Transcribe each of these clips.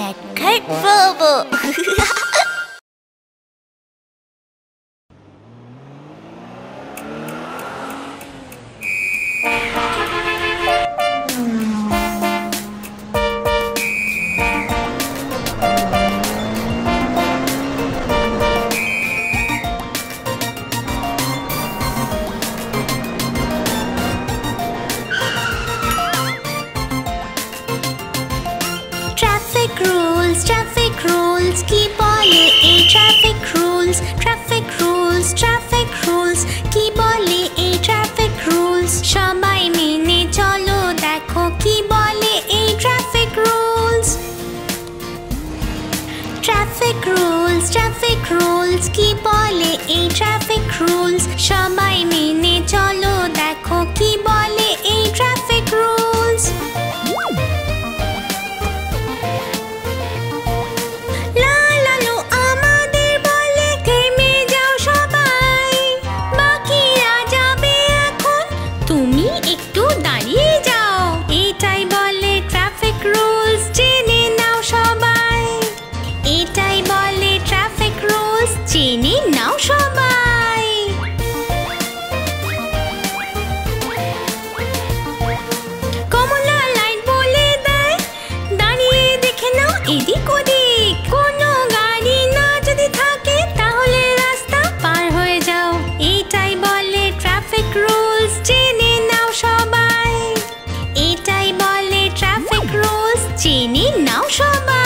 ব্যাখ্যায় পাবো। কি বলে এই traffic rules? Traffic rules, traffic rules, কি বলে এই ট্রাফিক রুলস? সবাই মেনে চলো, দেখো কি বলে এই traffic rules. Traffic rules, traffic rules, কি বলে এই ট্রাফিক রুলস? সবাই মেনে চলো, দেখো কি বলে এই ট্রাফিক রুলস। জেনে নাও সবাই। কমলা লাইট বলে দেয়, দাঁড়িয়ে দেখে নাও এদিক ওদিক। কোনো গাড়ি না যদি থাকে তাহলে রাস্তা পার হয়ে যাও। এটাই বলে ট্রাফিক রুলস, জেনে নাও সবাই। এটাই বলে ট্রাফিক রুলস, জেনে নাও সবাই।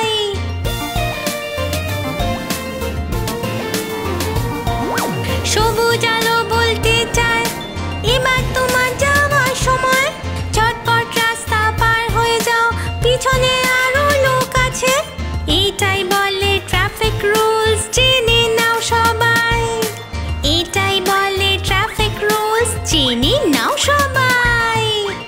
সবুজ আলো বলতে চায় এবার তোমার যাওয়ার সময়। ঝটপট রাস্তা পার হয়ে যাও, পিছনে আরো লোক আছে। এটাই বলে ট্রাফিক রুলস, জেনে নাও সবাই। এটাই বলে ট্রাফিক রুলস, জেনে নাও সবাই।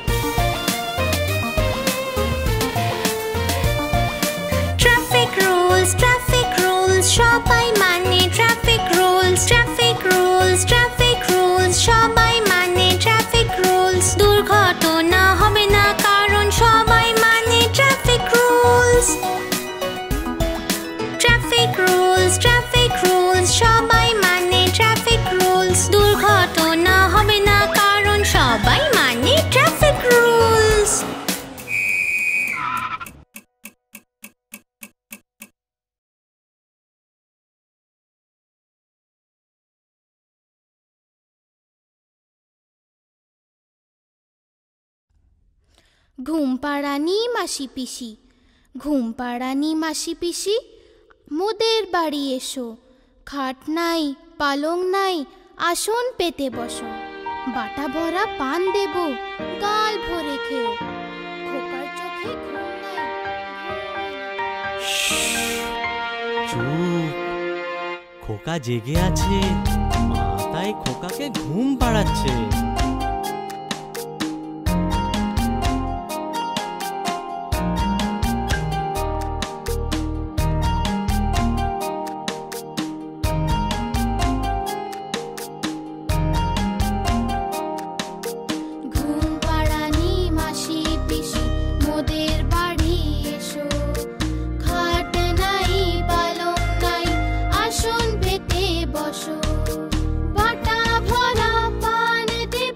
ট্রাফিক রুলস, ট্রাফিক রুলস, সবাই মানে traffic rules. Traffic rules, traffic rules, সবাই মানে ট্রাফিক রুলস। দুর্ঘটনা হবে না কারণ সবাই মানে traffic rules. Traffic rules, traffic rules, সবাই মানে ট্রাফিক রুলস। দুর্ঘটনা হবে না কারণ সবাই মানে ট্রাফিক রুলস। ঘুম পাড়ানি মাসি পিসি, ঘুম পাড়ানি মাসি পিসি, মোদের বাড়ি এসো। খাট নাই, পালং নাই, আসন পেতে বসো। বাটা ভরা পান দেব, গাল ভরে খেও। খোকার চোখে ঘুম নাই। চুপ, খোকা জেগে আছে, মা তাই খোকাকে ঘুম পাড়াচ্ছে। বাটা ভরা পান দেব,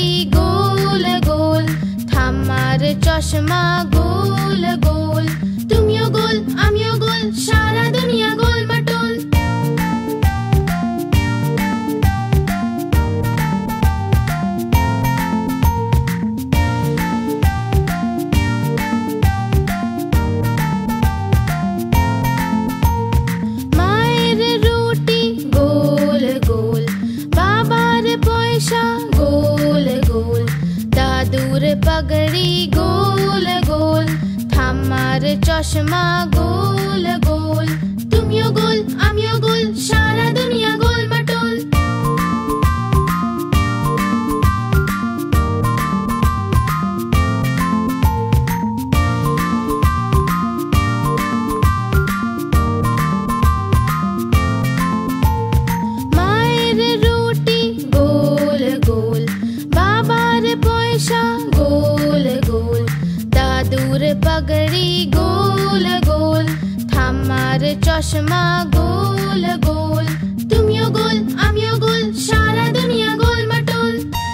গোল গোল, ঠাম্মার চশমা গোল গোল, তুমিও গোল আমিও গোল, সারা দুনিয়া গোল মাটোল। মায়ের রুটি গোল গোল, বাবার পয়সা গোল গোল, দাদুর পাগড়ি গোল গোল, ঠাম্মার চশমা গোল গোল, তুমিও গোল আমিও গোল, সারা দুনিয়া গোল মাটোল। মায়ের রুটি গোল গোল, বাবার পয়সা গোল গোল, দাদুর পাগড়ি গোল গোল, ঠাম্মার চশমা গোল গোল, তুমিও গোল আমিও গোল, সারা দুনিয়া গোল মাটোল।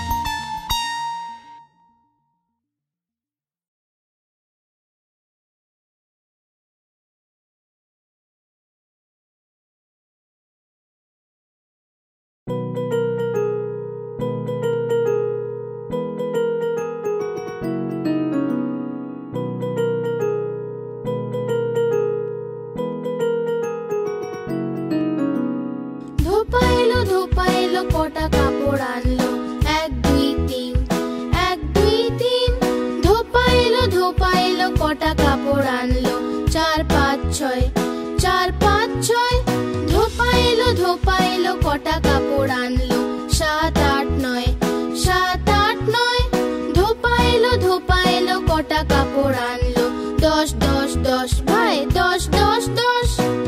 ধোপা এলো ধোপা এলো, কটা কাপড় আনলো, 1 2 3, 1 2 3, ধোপা এলো কটা কাপড় আনলো, 4 5 6, 4 5 6, ধোপা এলো কটা কাপড় আনলো, 7 8 9, 7 8 9, ধোপা এলো কটা কাপড় আনলো, 10 10 10, ভাই 10 10 10।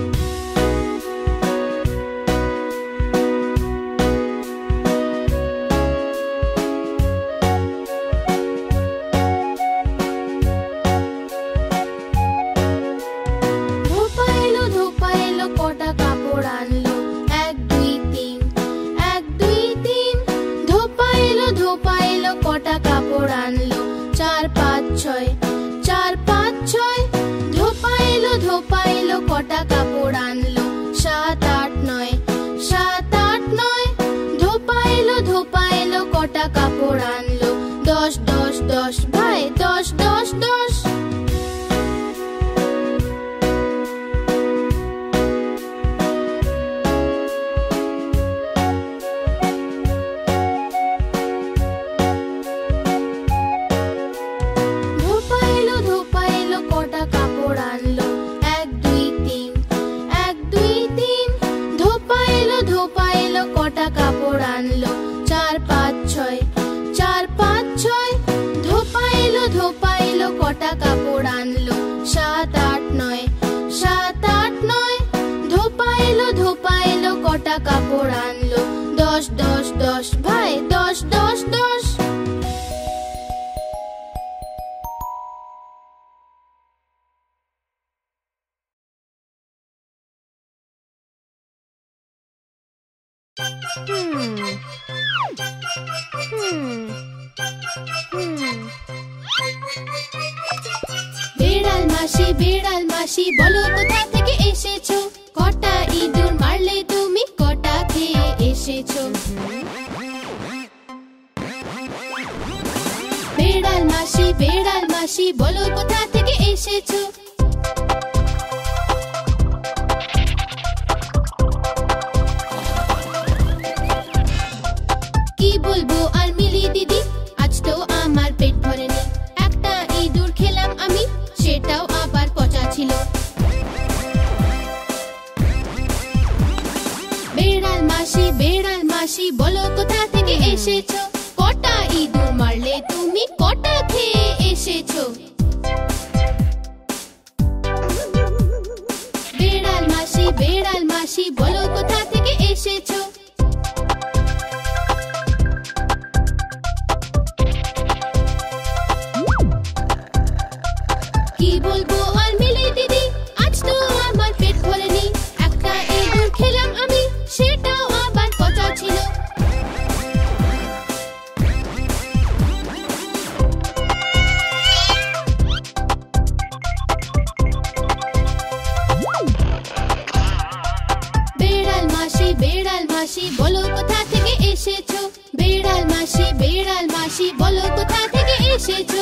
ধোপা এলো কটা কাপড় আনলো, 1 2 3, 1 2 3, ধোপা এলো কটা কাপড় আনলো, 4 5 6, 4 5 6, ধোপা এলো কটা কাপড় আনলো, 7 8 9, 7 8 9, ধোপা এলো কটা কাপড় আনলো, 10 10 10, ভাই 10 10 10। ধোপা এলো কটা কাপড় আনলো, 1 2 3, 1 2 3, ধোপা এলো কটা কাপড় আনলো, 4 5 6, 4 5 6, ধোপা এলো কটা কাপড় আনলো, 7 8 9, 7 8 9, ধোপা এলো কটা কাপড় আনলো, 10 10 10, ভাই 10 10 10। বেড়াল মাসি বলো কোথা থেকে এসেছো, কটা ইঁদুর মারলে তুমি, কটা খেয়ে এসেছো। বেড়াল মাসি বলো কোথা থেকে এসেছো। কি বলবো আর মিলি দিদি, আজ তো আমার পেট ভরেনি, একটা ইঁদুর খেলাম আমি, সেটাও আবার পচা ছিল। বেড়াল মাসি বলো কোথা থেকে এসেছো, কটা ইঁদুর মারলে তুমি, কটা খেয়ে এসেছো। বেড়াল মাসি বলো কোথা থেকে এসেছো। কি বলবো আর মিলি দিদি, আজ তো আমার পেট ভরেনি, একটা ইঁদুর খেলাম আমি, সেটাও আবার পচা ছিল। বেড়াল মাসি বলো কোথা থেকে এসেছো? বেড়াল মাসি বলো কোথা থেকে এসেছো?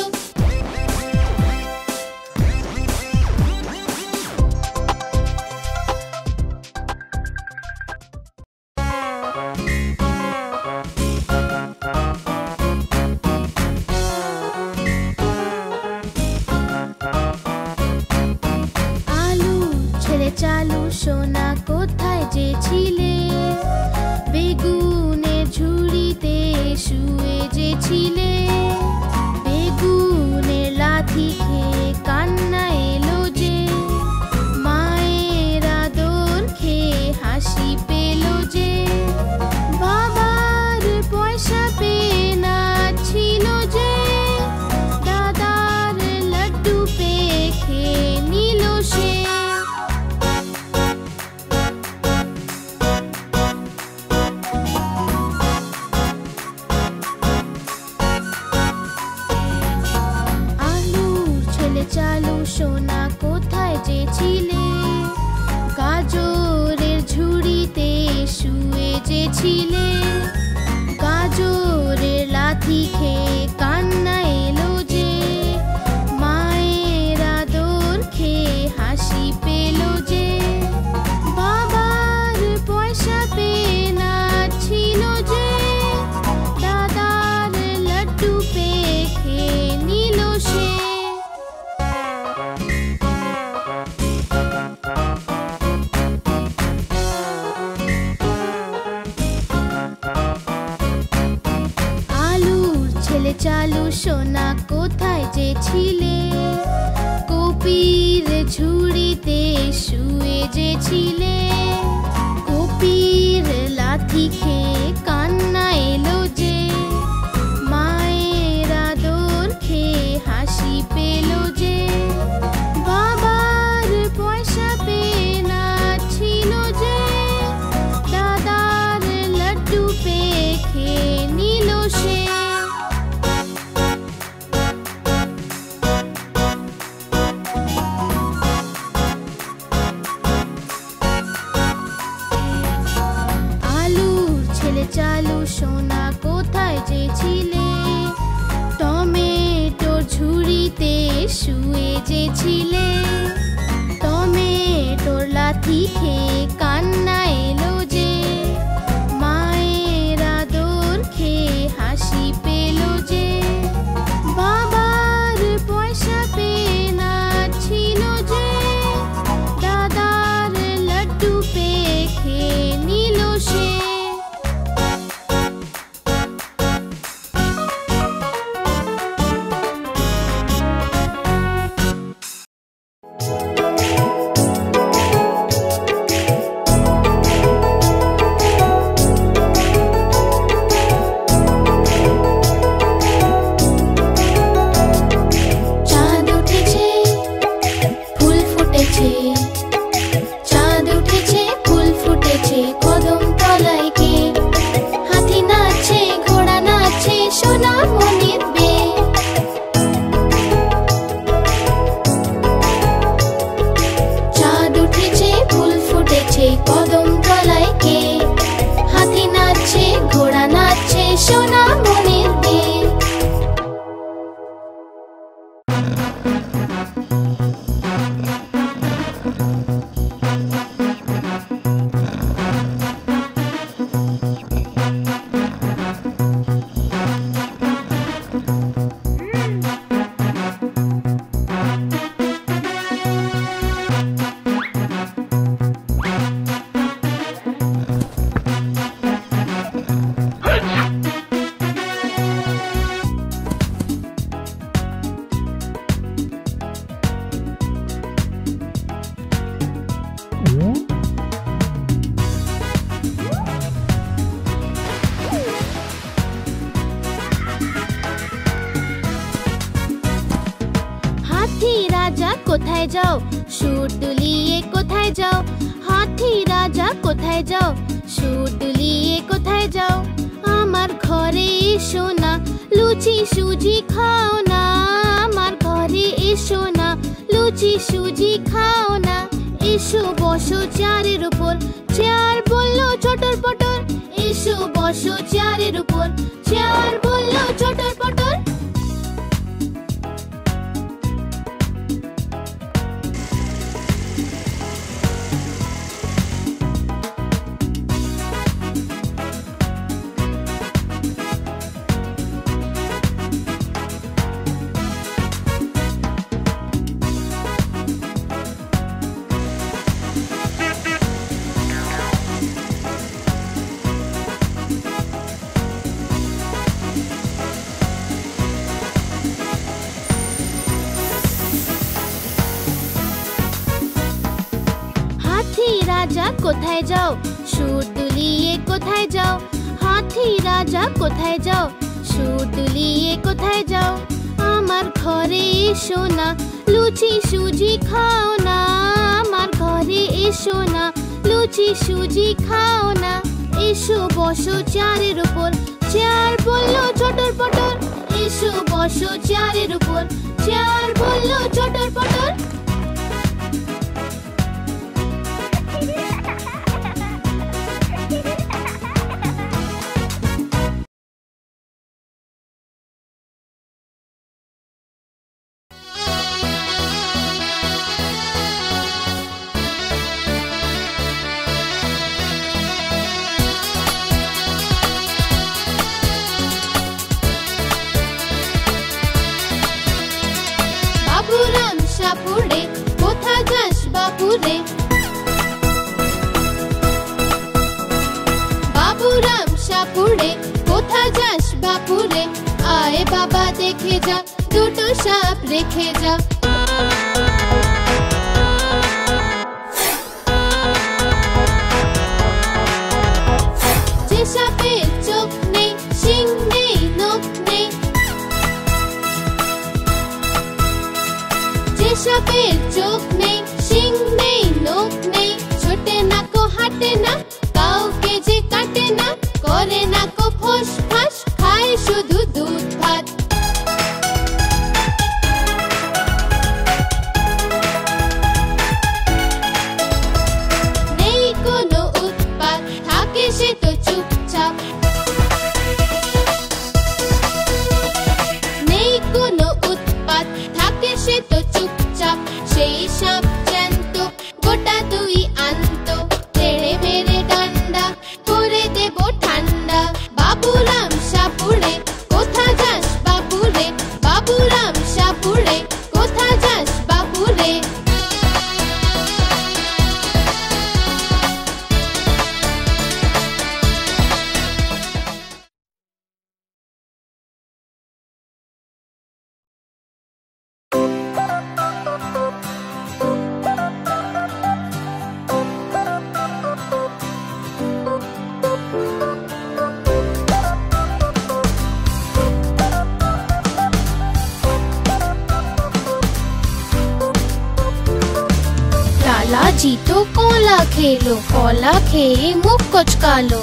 চালু সোনা কোথায় যে ছিলে? বেগুনের ঝুড়িতে শুয়ে যে ছিলে। বেগুনের লাথি খেয়ে কান্না এলো যে, মায়ের আদর খেয়ে হাসি পেল যে। বাবার পয়সা পেয়ে নাচছিল যে, দাদার লাড্ডু পেয়ে খেয়ে নিল সে। চালু সোনা কোথায় যে ছিলে? গাজরের ঝুড়িতে শুয়ে যে ছিলে। গাজরের লাথি খেয়ে কান্না এলো যে, মায়ের আদর খেয়ে হাসি পেল যে। বাবার পয়সা পেয়ে নাচছিল যে, দাদার লাড্ডু পেয়ে খেয়ে নিল সে। চালু সোনা কোথায় যে ছিলে? কপির ঝুড়িতে শুয়ে যে ছিলে। কপির লাথি খেয়ে কান্না এলো যে, মায়ের আদর খেয়ে হাসি পেল যে। বাবার পয়সা পেয়ে নাচছিল যে, দাদার লাড্ডু পেয়ে খেয়ে নিল সে। চালু সোনা কোথায় যে ছিলে? টমেটোর ঝুড়িতে শুয়ে যে ছিলে। টমেটোর লাথি খেয়ে কান্না এলো যে, মায়ের আদর খেয়ে হাসি পেল যে। বাবার পয়সা পেয়ে নাচছিল যে, দাদার লাড্ডু পেয়ে খেয়ে নিল সে। কদম তলায় কে? হাতি নাচছে, ঘোড়া নাচছে, সোনা মনের মেয়ে। হাতি রাজা কোথায় যাও? সুর দুলিয়ে কোথায় যাও? হাতি রাজা কোথায় যাও? সুর দুলিয়ে কোথায় যাও? আমার ঘরে এসো না, লুচি সুজি খাও না। আমার ঘরে এসো না, লুচি সুজি খাও না। এসো বসো চেয়ারের উপর। চেয়ার বলল ছোট বসো চেয়ারের উপর। চেয়ার বলল চটর পটর। রাজা কোথায় যাও? সুর দুলিয়ে কোথায় যাও? হাতি রাজা কোথায় যাও? সুর দুলিয়ে কোথায় যাও? আমার ঘরে এসো না, লুচি সুজি খাও না। আমার ঘরে এসো না, লুচি সুজি খাও না। এসো বসো চেয়ারের উপর। চেয়ার বলল চটর পটর। এসো বসো চেয়ারের উপর। চেয়ার বলল চটর পটর। বাবুরাম সাপুড়ে কোথা যাস বাপুরে? বাবুরাম সাপুড়ে কোথা যাস বাপুরে? আয় বাবা দেখে যা, দুটো সাপ রেখে যা। যে সাপের চোখ নেই, শিং নেই, নখ নেই। যে সাপের চোখ নেই, শিং নেই, নখ নেই। ছোটে না কো হাঁটে না, কাউকে যে কাটে না। করে না কো ফোস ফাস, খায় শুধু দুধ ভাত। নেই কোনো উৎপাত, থাকে সে তো চুপচাপ। নেই কোনো উৎপাত, থাকে সে তো চুপচাপ। সেই সাপ জ্যান্ত, গোটা দুই আন্ত। তেড়ে মেরে ডান্ডা করে দেব ঠান্ডা। বাবুরাম সাপুড়ে কোথা যাস বাপুরে? বাবুরাম সাপুড়ে কোথা যাস বাপুরে? लालाजी तो कोला खेलो, कोला खेए मुख कुचका लो।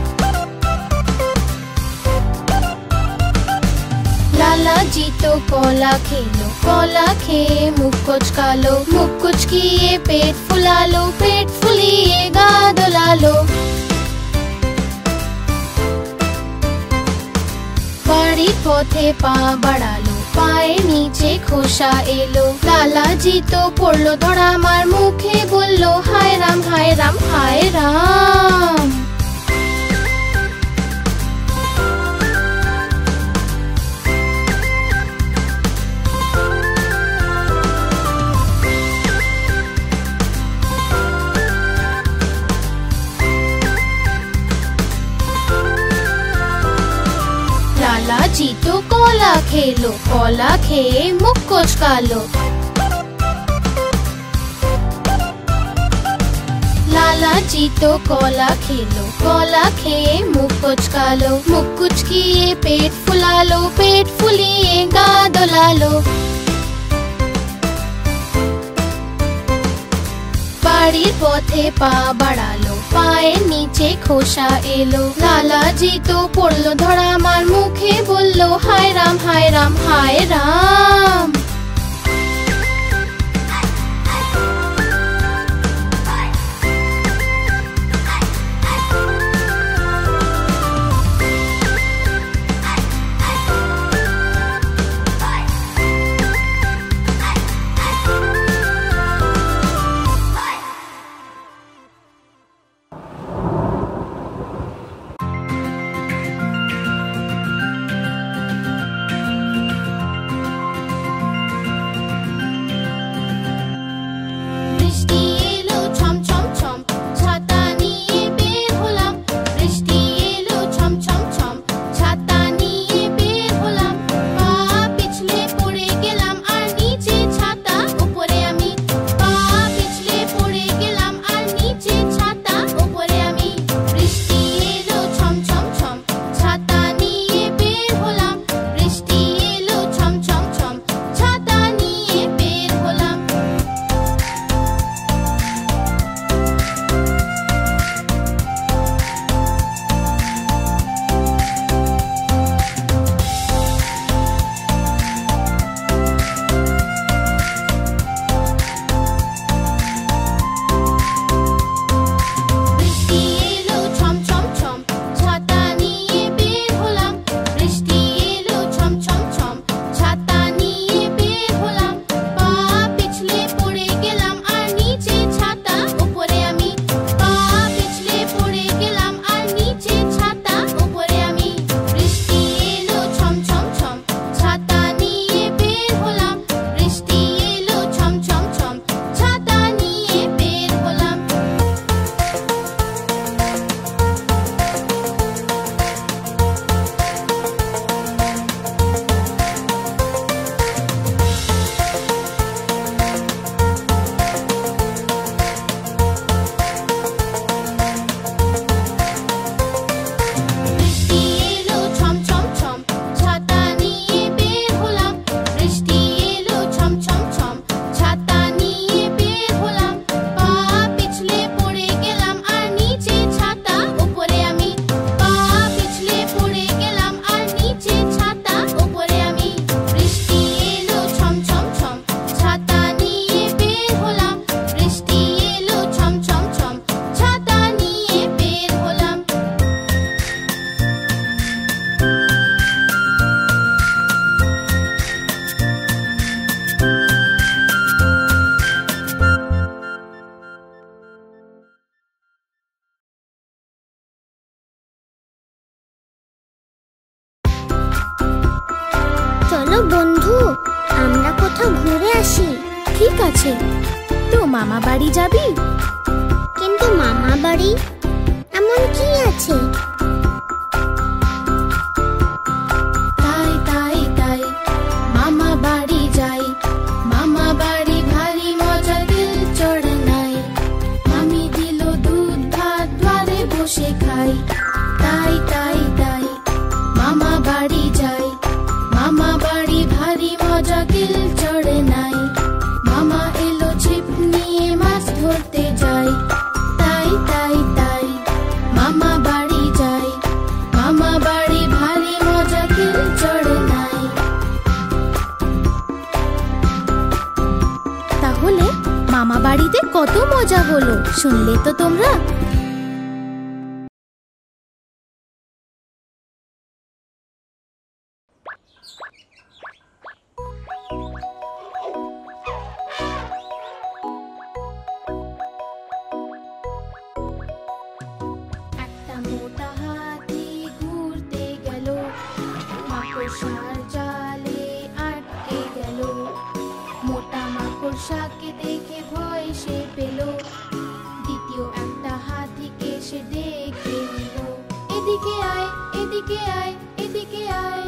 लालाजी तो कोला खेलो, कोला खेए मुख कुचका लो। मुख कुचकिए पेट फुला लो, पेट फुलिए गा दुला लो। बाड़ी पथे पा बढ़ा लो, পায়ে নিচে খোসা এলো। লালাজি তো পড়লো ধরা, আমার মুখে বলল হায় রাম হায় রাম হায় রাম। लालाजी तो कोला खेलो, कोला खेए मुख कुचका लो। लालाजी तो कोला खेलो, कोला खेए मुख कुचका लो। मुख कुचकिए पेट फुला लो, पेट फुलिए गा दुला लो। বাড়ির পথে পা বাড়ালো, পায়ের নিচে খোসা এলো। লালাজি তো পড়লো ধরা, আমার মুখে বলল হায় রাম হায় রাম হায় রাম। আসি। ঠিক আছে, তো মামা বাড়ি যাবি? কিন্তু মামা বাড়ি এমন কি আছে? তাই তাই তাই মামা বাড়ি যাই। মামা বাড়ি ভারী মজা, দিল চড়ে নাই। মামি দিল দুধ ভাত, দ্বারে বসে খাই। তাই তাই তাই মামা বাড়ি যাই। মামা বাড়ি ভারী মজা, দিল চড়ে নাই। মামা এলো ছিপ নিয়ে, মাছ ধরতে যাই। তাই তাই তাই মামা বাড়ি যাই। মামা বাড়ি ভারী মজা, দিল চড়ে নাই। তাহলে মামা বাড়িতে কত মজা হলো, শুনলে তো তোমরা? একটা মোটা হাতি ঘুরতে গেল, মাকড়সার জালে আটকে গেল। মোটা মাকড়সাকে দেখে ভয় সে পেল। দ্বিতীয় একটা হাতিকে সে ডেকে নিল, এদিকে আয়, এদিকে আয়, এদিকে আয়।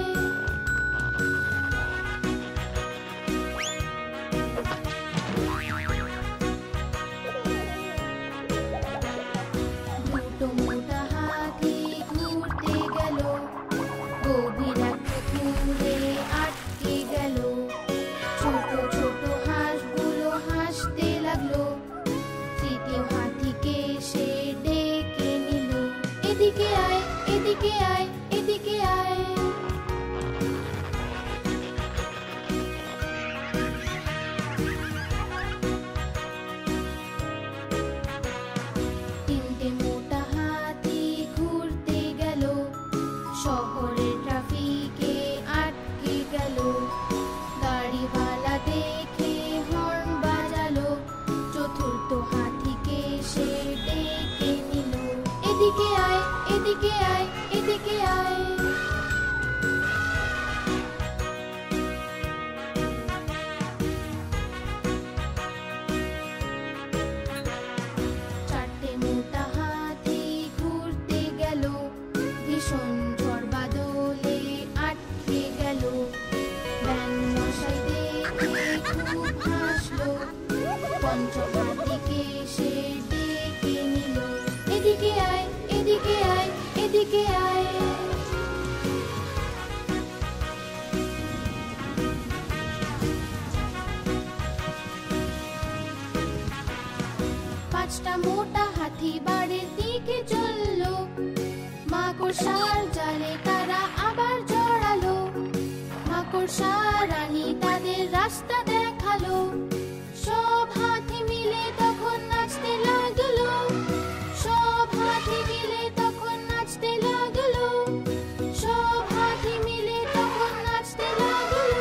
দুটো মোটা হাতি ঘুরতে গেল, গভীর একটা পুকুরে আটকে গেল। ছোট ছোট হাঁসগুলো হাসতে লাগলো। তৃতীয় হাতিকে সে ডেকে নিল, এদিকে আয়, এদিকে আয়, এদিকে আয়। তিনটে মোটা হাতি ঘুরতে গেল, শহরের ট্রাফিকে আটকে গেল। গাড়িওয়ালা দেখে হর্ন বাজালো। চতুর্থ হাতিকে সে ডেকে নিল, এদিকে আয়, এদিকে আয়, এদিকে আয়। চারটে মোটা হাতি ঘুরতে গেল, ভীষণ ঝড় বাদলে আটকে গেল। ব্যাঙ মশাই দেখে খুব হাসলো। পঞ্চম হাতিকে সে ডেকে নিল, এদিকে আয়, এদিকে আয়, এদিকে আয়। পাঁচটা মোটা হাতি বাড়ির দিকে চললো। মাকড়সার জালে তারা আবার জড়ালো। মাকড়সা রানী তাদের রাস্তা দেখালো। সব হাতি মিলে তখন নাচতে লাগলো। সব হাতি মিলে তখন নাচতে লাগলো। সব হাতি মিলে তখন নাচতে লাগলো।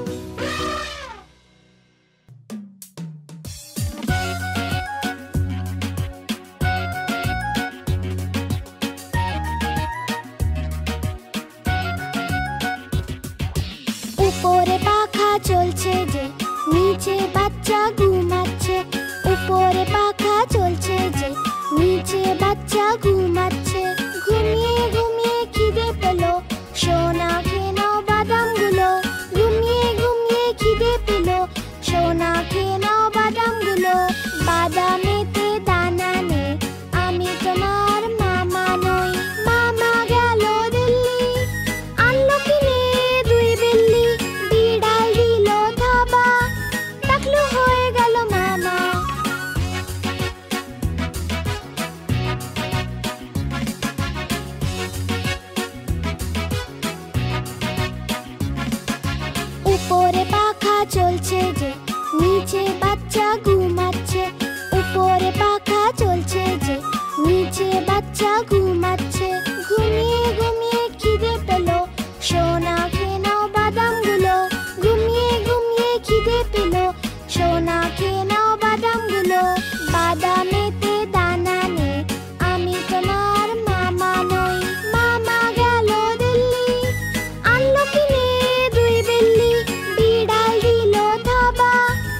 উপরে পাখা চলছে যে, নিচে বাচ্চা ঘুমাচ্ছে। উপরে পাখা চলছে যে, নিচে বাচ্চা ঘুমাচ্ছে। ঘুমিয়ে ঘুমিয়ে খিদে পেল, সোনা খেয়ে নাও বাদামগুলো। ঘুমিয়ে ঘুমিয়ে খিদে পেল, সোনা খেয়ে নাও বাদামগুলো। বাদামেতে দানা নেই, আমি তোমার মামা নই। মামা গেল দিল্লি, আনলো কিনে দুই বিল্লি। বিড়াল দিল থাবা, টাকলু হয়ে গেল মামা। উপরে পাখা চলছে যে, নিচে বাচ্চা ঘুমাচ্ছে। উপরে পাখা চলছে যে, নিচে বাচ্চা ঘুমাচ্ছে। ঘুমিয়ে ঘুমিয়ে খিদে পেল, সোনা খেয়ে নাও বাদামগুলো। ঘুমিয়ে ঘুমিয়ে খিদে পেল, সোনা খেয়ে নাও বাদামগুলো। বাদামেতে দানা নেই, আমি তোমার মামা নই। মামা গেল দিল্লি, আনলো কিনে দুই বিল্লি। বিড়াল দিল থাবা,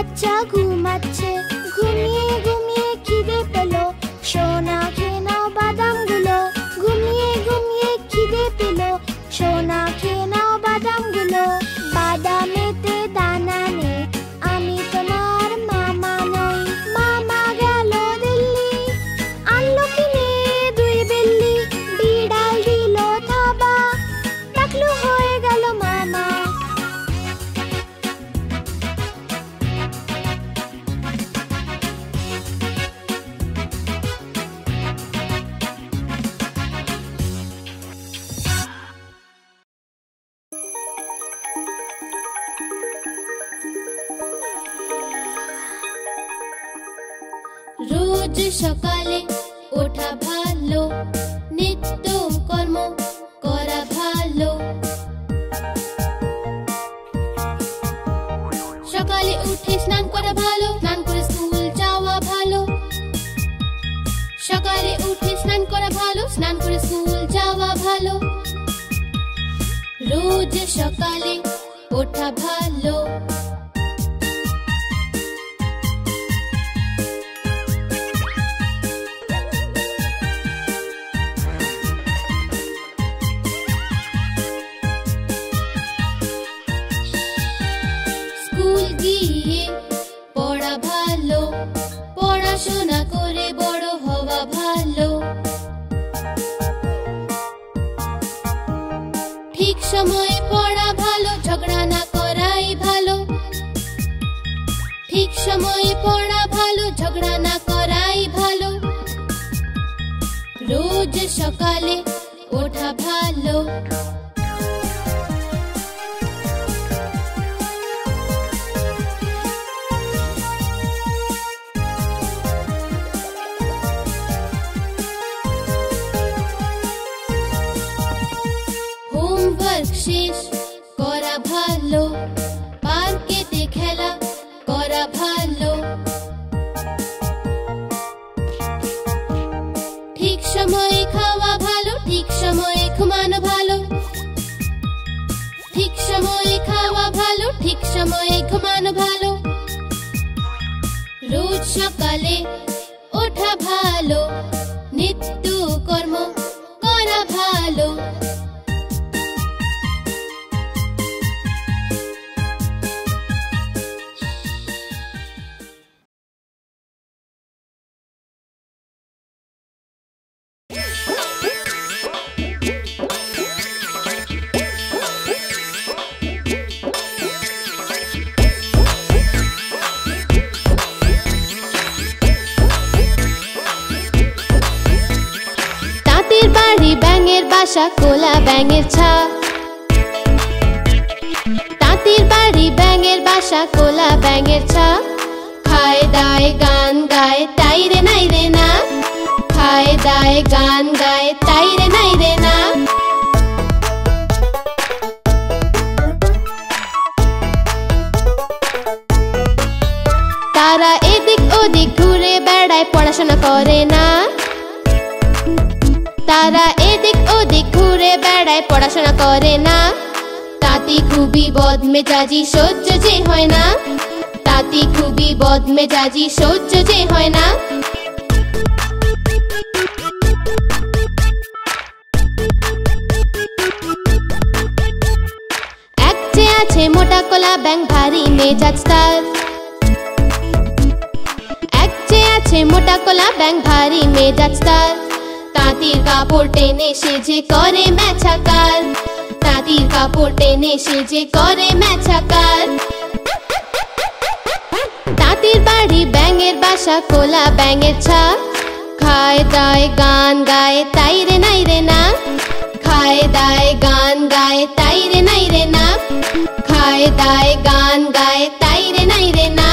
বাচ্চা ঘুমাচ্ছে। ঘুমিয়ে ঘুমিয়ে খিদে পেল, সোনা খেয়ে নাও বাদামগুলো। ঘুমিয়ে ঘুমিয়ে খিদে পেল, সোনা খেয়ে নাও বাদামগুলো। বাদামেতে দানা নেই, আমি তোমার মামা নই। মামা গেল দিল্লি, আনলো কিনে 2 বিল্লি। বিড়াল দিল থাবা, টাকলু হয়ে গেল মামা। রোজ সকালে ওঠা ভালো, নিত্য কর্ম করা ভালো। সকালে উঠে স্নান করা ভালো, স্নান করে স্কুল যাওয়া ভালো। সকালে উঠে স্নান করা ভালো, স্নান করে স্কুল যাওয়া ভালো। রোজ সকালে ওঠা ভালো। স্কুল গিয়ে পড়া ভালো, পড়াশোনা করে বড় হওয়া ভালো। ঠিক সময়ে পড়া ভালো, ঝগড়া না করাই ভালো। ঠিক সময়ে পড়া ভালো, ঝগড়া না করাই ভালো। রোজ সকালে ওঠা ভালো। হোমওয়ার্ক শেষ করা ভালো, পার্কেতে খেলা করা ভালো। ঠিক সময়ে খাওয়া ভালো, ঠিক সময়ে ঘুমানো ভালো। ঠিক সময়ে খাওয়া ভালো, ঠিক সময়ে ঘুমানো ভালো। রোজ সকালে ওঠা ভালো, নিত্য কর্ম করা ভালো। তাঁতির বাড়ি ব্যাঙের বাসা, কোলা ব্যাঙের ছা। তাঁতির বাড়ি ব্যাঙের বাসা, কোলা ব্যাঙের ছা। খায় দায় গান গায়, তাই রে নাই রে না। খায় দায় গান গায়, তাই রে নাই রে না। তারা এদিক ওদিক ঘুরে বেড়ায়, পড়াশোনা করে না। তারা এদিক ওদিক ঘুরে বেড়ায়, পড়াশোনা করে না। তাঁতি খুবই বদমেজাজি, সহ্য যে হয় না। তাঁতি খুবই বদমেজাজি, সহ্য যে হয় না। এক যে আছে মোটা কোলা ব্যাঙ, ভারী মেজাজ তার। এক যে আছে মোটা কোলা ব্যাঙ, ভারী মেজাজ তার। তাঁতির কাপড় টেনে সে যে করে ম্যাছাকার। তাঁতির কাপড় টেনে সে যে করে ম্যাছাকার। তাঁতির বাড়ি ব্যাঙের বাসা, কোলা ব্যাঙের ছা। খায় দায় গান গায়, তাই রে নাই রে না। খায় দায় গান গায়, তাই রে নাই রে না। খায় দায় গান গায়, তাই রে নাই রে না।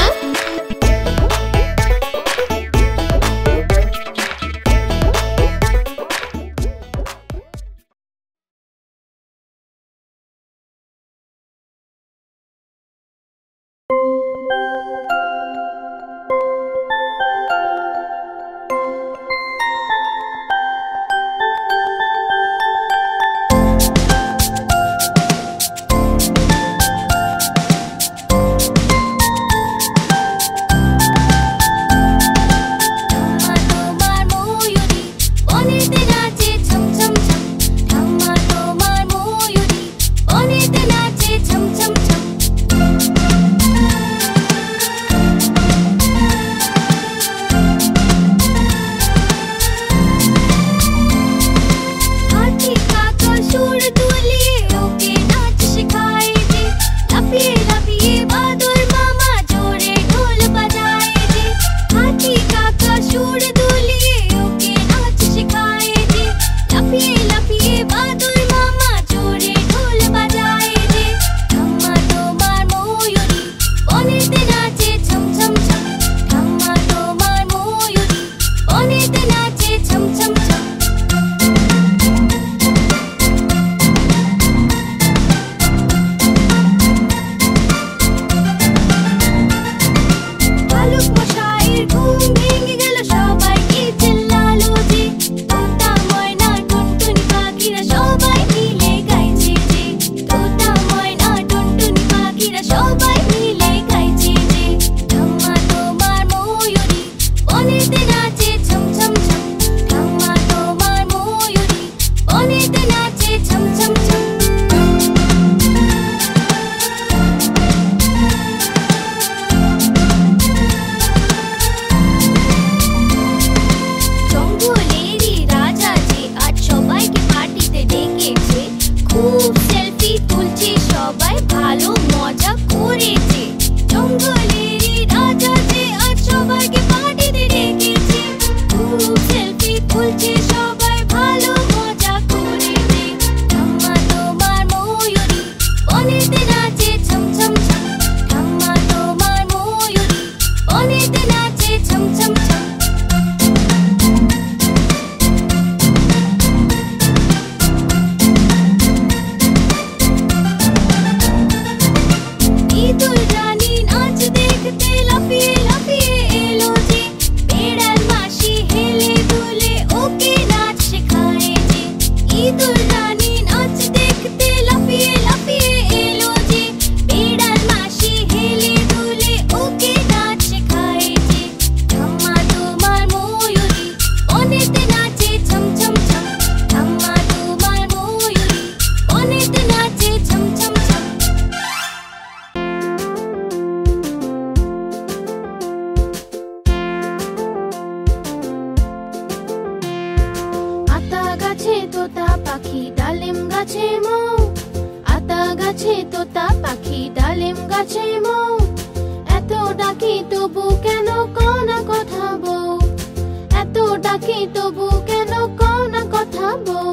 ডালিম গাছে মৌ, আতা গাছে তোতা পাখি, ডালিম গাছে মৌ। এত ডাকি তবু কেন কও না কথা বউ, এত ডাকি তবু কেন কও না কথা বউ।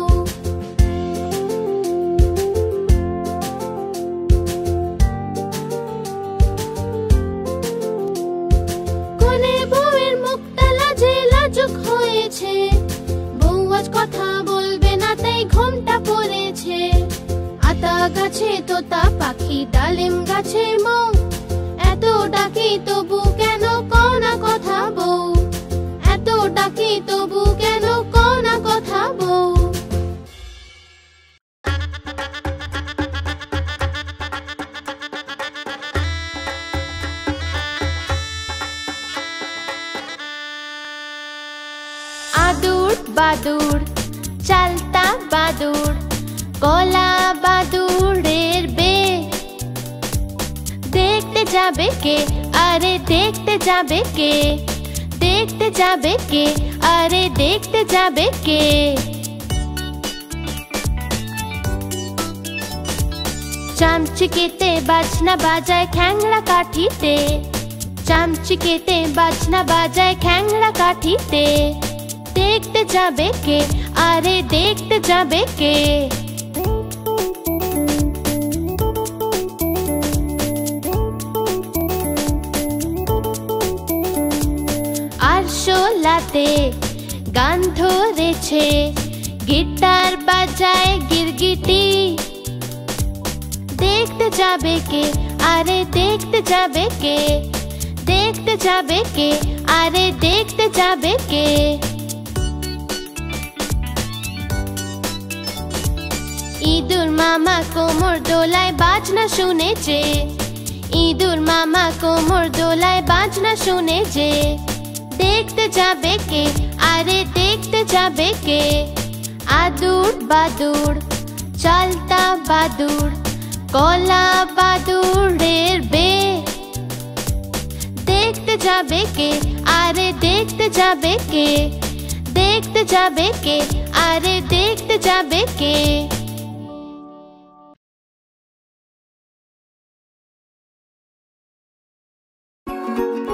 কোনে বউয়ের মুখটা লাজে লাজুক হয়েছে, বউ আজ কথা বলবে না তাই ঘোমটা পড়েছে। আতা গাছে তোতা পাখি, ডালিম গাছে মৌ, এত ডাকি তবু কেন কও না কথা বউ, এত ডাকি তবু কেন কও না কথা বউ। আদুর বাদুর চালতা বাদুর, কলা বাদুরের বে। দেখতে যাবে কে, আরে দেখতে যাবে কে, দেখতে যাবে কে, আরে দেখতে যাবে কে। চামচিকেতে বাজনা বাজায় খ্যাংড়া কাঠিতে, চামচিকেতে বাজনা বাজায় খ্যাংড়া কাঠিতে। দেখতে যাবে কে, আরে দেখতে যাবে কে। আরশোলাতে গান ধরেছে, গিটার বাজায় গিরগিটি। দেখতে যাবে কে, আরে দেখতে যাবে কে, দেখতে যাবে কে, আরে দেখতে যাবে কে। ইঁদুর মামা কোমর দোলায় বাজনা শুনেছে, ইঁদুর মামা কোমর দোলায় বাজনা শুনেছে। দেখতে যাবে কে, আরে দেখতে যাবে কে। আদুর বাদুর চালতা বাদুর, কলা বাদুরের বে। দেখতে যাবে কে, আরে দেখতে যাবে কে, দেখতে যাবে কে, আরে দেখতে যাবে কে।